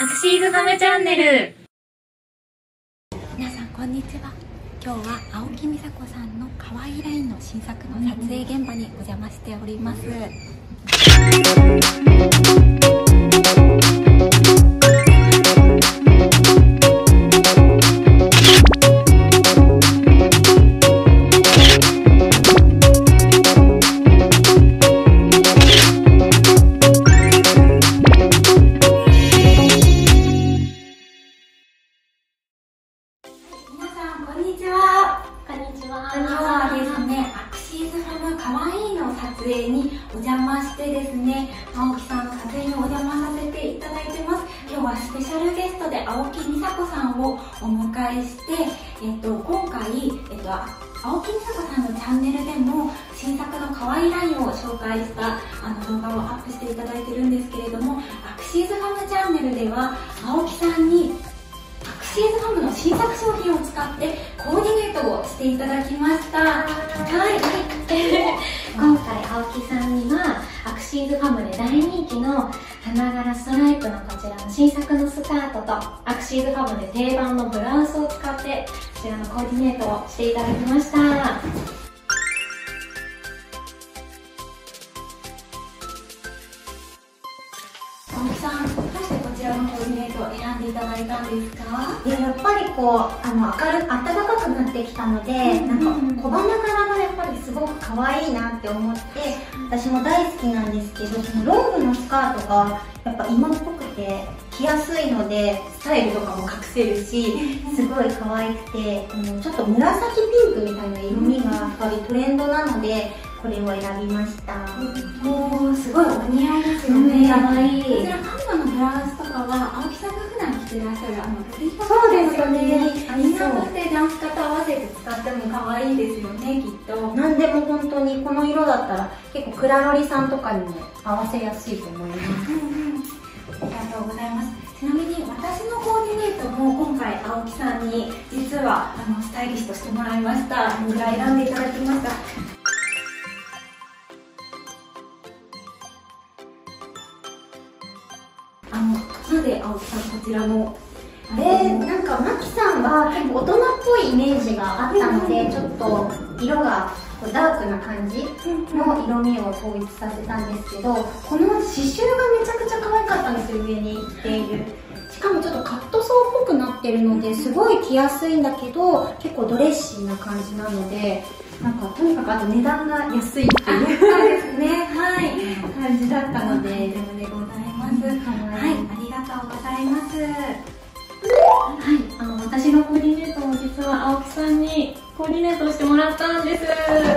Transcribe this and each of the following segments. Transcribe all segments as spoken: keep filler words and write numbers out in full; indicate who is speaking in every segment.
Speaker 1: アクシーズファムチャンネル。
Speaker 2: 皆さんこんにちは。今日は青木美沙子さんの可愛いラインの新作の撮影現場にお邪魔しております。こんにちは。
Speaker 1: こんにちは。
Speaker 2: 今日はですね、アクシーズファムかわいいの撮影にお邪魔してですね、青木さんの撮影にお邪魔させていただいてます。今日はスペシャルゲストで青木美沙子さんをお迎えして、えっと、今回、えっと、青木美沙子さんのチャンネルでも新作のかわいいラインを紹介したあの動画をアップしていただいてるんですけれども、アクシーズファムチャンネルでは青木さんにアクシーズファムの新作商品を使ってコーディネートをしていただきました。はい、
Speaker 1: 今回青木さんにはアクシーズファムで大人気の花柄ストライプのこちらの新作のスカートとアクシーズファムで定番のブラウスを使ってこちらのコーディネートをしていただきました。
Speaker 2: 青木さん、どうしてこちらのコーディネートを選んでいただいたんですか？
Speaker 3: いや、やっぱりこうあの明る暖かくなってきたので、なんか小花柄がやっぱりすごく可愛いなって思って、私も大好きなんですけど、そのロングのスカートがやっぱ今っぽくて着やすいので、スタイルとかも隠せるし、すごい可愛くて、あのちょっと紫ピンクみたいな色味がやっぱりトレンドなので、これを選びました。
Speaker 2: もうすごいお似合いですよね。
Speaker 1: かわいい。
Speaker 2: こちらカンナのブラウスとかは青木さんが普段着てらっしゃるあのロリータ
Speaker 3: そうですよね。
Speaker 2: インナーとしてダンス型合わせて使っても可愛いですよね、きっと。
Speaker 3: なんでも本当にこの色だったら結構クラロリさんとかにも合わせやすいと思います。
Speaker 2: ありがとうございます。ちなみに私のコーディネートも今回青木さんに実はあのスタイリッシュとしてもらいました。こちら選んでいただきました。あのなぜ青木さんこちらの
Speaker 3: えー、なんかマキさんは結構大人っぽいイメージがあったので、ちょっと色がこうダークな感じの色味を統一させたんですけど、この刺繍がめちゃくちゃ可愛かったんですよ、上に着ている。しかもちょっとカットソーっぽくなってるのですごい着やすいんだけど、結構ドレッシーな感じなので、なんかとにかくあと値段が安いっていう
Speaker 2: そうですね、はい感じだったので、でもでございます。はい、ありがとうございます。
Speaker 1: はい、あの私のコーディネートも実は青木さんにコーディネートをしてもらったんです。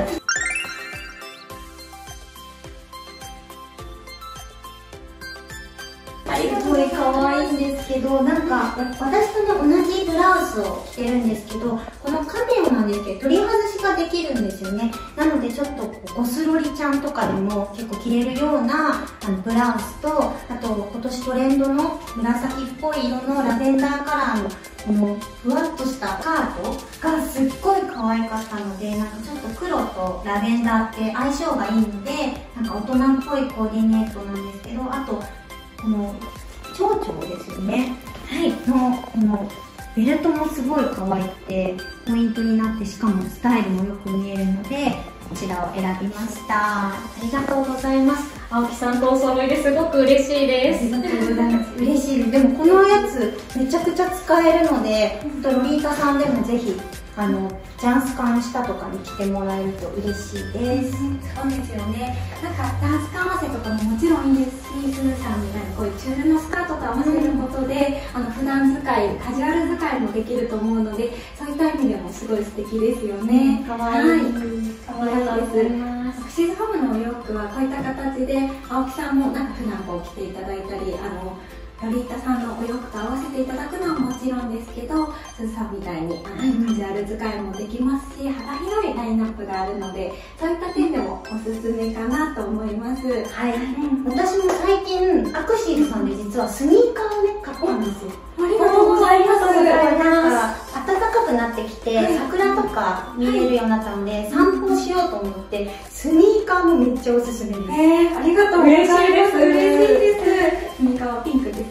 Speaker 3: すごい可愛いんですけど、なんか私とね同じブラウスを着てるんですけど、このカメオなんですけど取り外しができるんですよね。なのでちょっとゴスロリちゃんとかでも結構着れるようなあのブラウスと、あと今年トレンドの紫っぽい色のラベンダーカラーのこのふわっとしたスカートがすっごい可愛かったので、なんかちょっと黒とラベンダーって相性がいいので、なんか大人っぽいコーディネートなんですけど、あとこの蝶々ですよね、はい、のこのベルトもすごい可愛くてポイントになって、しかもスタイルもよく見えるのでこちらを選びました。
Speaker 1: ありがとうございます。青木さんとお揃いですごく嬉しいです。
Speaker 3: ありがとうございます。嬉しいです。でもこのやつめちゃくちゃ使えるので、ロリータさんでもぜひあのジャンスカン下とかに着てもらえると嬉しいです。
Speaker 2: そうですよね。なんかダンスカン合わせとかももちろんいいですし、スーさんみたいなこういうチュールのスカートと合わせることで、うん、あの普段使い、カジュアル使いもできると思うので、そういった意味でもすごい素敵ですよね。
Speaker 3: 可愛い。
Speaker 2: 可愛いです。アクシーズファムのお洋服はこういった形で青木さんもなんか普段こう着ていただいたり、あのロリータさんのお洋服と合わせていただくのはもちろんですけど、スーさんみたいにあのカジュアル使いもできますし、幅広いラインナップがあるので、そういった点でもおすすめかなと思います。
Speaker 3: はい、私も最近アクシーズさんで実はスニーカーをね買ったんですよ。
Speaker 2: ありがとうございます。
Speaker 3: なんか暖かくなってきて桜とか見れるようになったので、散歩しようと思ってスニーカーもめっちゃおすすめです。
Speaker 2: えー、ありがとうございます。嬉しいです。嬉しいです。スニーカーはピンクですか？
Speaker 3: ピンク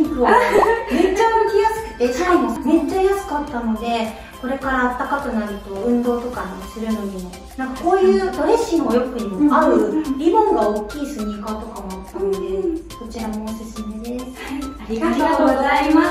Speaker 3: クはめっちゃ歩きやすくて、しかもめっちゃ安かったので、これから暖かくなると運動とかもするのにも、なんかこういうドレッシーのお洋服にも合うリボンが大きいスニーカーとかもあったので、こちらもおすすめです。
Speaker 2: はい、ありがとうございます。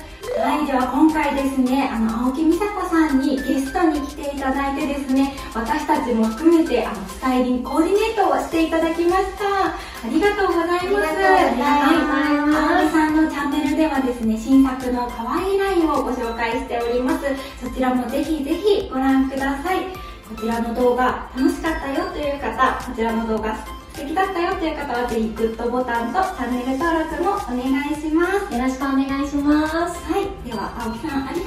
Speaker 2: はい、では今回ですね、あの青木美佐子さんにゲストに来ていただいてですね、私たちも含めてあのスタイリングコーディネートをしていただきました。ありがとうございます。はい、青木さんのチャンネルではですね、新作の可愛いラインをご紹介しております。そちらもぜひぜひご覧ください。こちらの動画楽しかったよという方、こちらの動画素敵だったよという方はぜひグッドボタンとチャンネル登録もお願いします。
Speaker 1: よろしくお願いします。
Speaker 2: はい、では青木さんあり